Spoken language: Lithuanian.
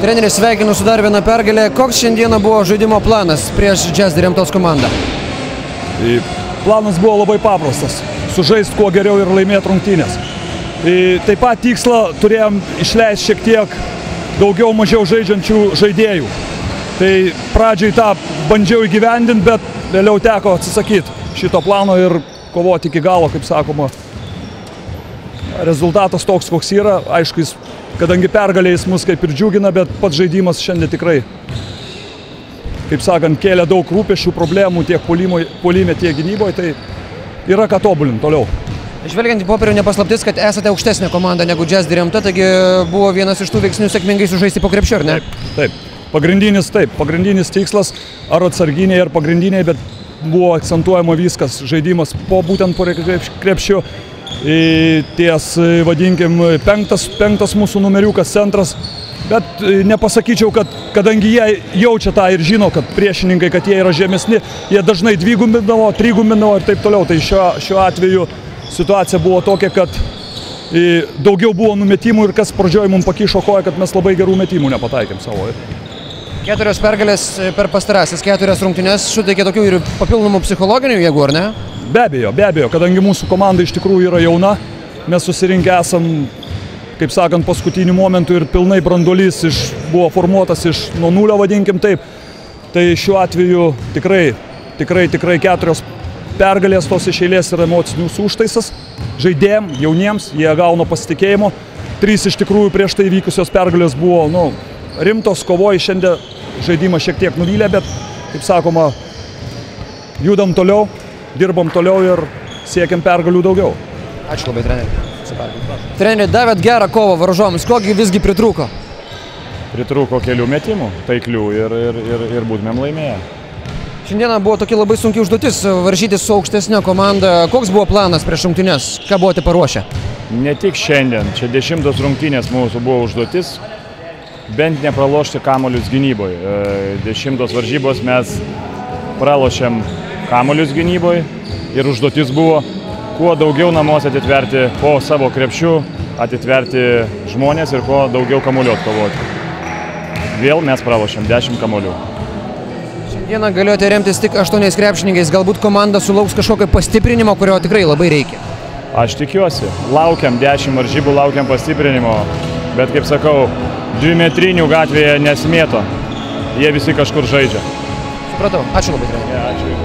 Treneris, sveikinu su dar vieną pergalę. Koks šiandieną buvo žaidimo planas prieš Jazz Rimtos komandą? Planas buvo labai paprastas. Sužaisti kuo geriau ir laimėti rungtynės. Taip pat tikslą turėjom išleisti šiek tiek daugiau mažiau žaidžiančių žaidėjų. Tai pradžiai tą bandžiau įgyvendinti, bet vėliau teko atsisakyti šito plano ir kovoti iki galo, kaip sakoma. Rezultatas toks, koks yra. Aišku, kadangi pergalės mus kaip ir džiugina, bet pats žaidimas šiandien tikrai, kaip sakant, kėlė daug rūpesčių, problemų tiek puolime, tiek gynyboje, tai yra ką tobulinti toliau. Žvelgiant į popierių, nepaslaptis, kad esate aukštesnė komanda negu Jazz Rimta, taigi buvo vienas iš tų veiksnių sėkmingai sužaisti po krepšiu, ar ne? Taip. Pagrindinis tikslas, ar atsarginiai, ar pagrindiniai, bet buvo akcentuojama viskas, žaidimas būtent po krepšiu. Ties, vadinkim, penktas mūsų numeriukas centras, bet nepasakyčiau, kad kadangi jie jaučia tą ir žino, kad priešininkai, kad jie yra žemesni, jie dažnai dvigumbindavo, trigumbindavo ir taip toliau. Tai šiuo atveju situacija buvo tokia, kad daugiau buvo numetimų ir kas pradžioje mums pakišo koją, kad mes labai gerų metimų nepataikėm savo. 4 pergalės per pastarąsias 4 rungtynes suteikė tokių ir papildomų psichologinių jėgų, ar ne? Be abejo, kadangi mūsų komanda iš tikrųjų yra jauna, mes susirinkę esam, kaip sakant, paskutinių momentų ir pilnai branduolys buvo formuotas nuo nulio, vadinkim taip. Tai šiuo atveju tikrai 4 pergalės tos iš eilės yra emocinius užtaisas. Žaidėjim, jauniems, jie gauna pasitikėjimo. 3 iš tikrųjų prieš tai vykusios pergalės buvo rimtos, kovoja, šiandien žaidimą šiek tiek nuvylė, bet, kaip sakoma, judam toliau, dirbam toliau ir siekiam pergalių daugiau. Ačiū labai, treneri. Treneri, davėt gerą kovą varžovams, kogi visgi pritrūko? Pritrūko kelių metimų, taiklių ir būtumėm laimėję. Šiandieną buvo tokia labai sunki užduotis varžytis su aukštesnė komanda. Koks buvo planas prieš rungtynes? Ką buvote paruošę? Ne tik šiandien, čia 10 rungtynės mūsų buvo užduotis, bent nepralošti kamuolius gynyboje. 10 varžybos mes pralošėm kamuolius gynyboje ir užduotis buvo kuo daugiau namuose atitverti po savo krepšių, atitverti žmonės ir kuo daugiau kamuolių atkovoti. Vėl mes pralošėm 10 kamuolių. Šiandieną galėjote remtis tik 8 krepšininkais, galbūt komanda sulauks kažkokio pastiprinimo, kurio tikrai labai reikia. Aš tikiuosi, laukiam 10 varžybų, laukiam pastiprinimo, bet kaip sakau, 2 metrinių gatvėje nesimėto, jie visi kažkur žaidžia. Supratau, ačiū labai, treneri. Ačiū.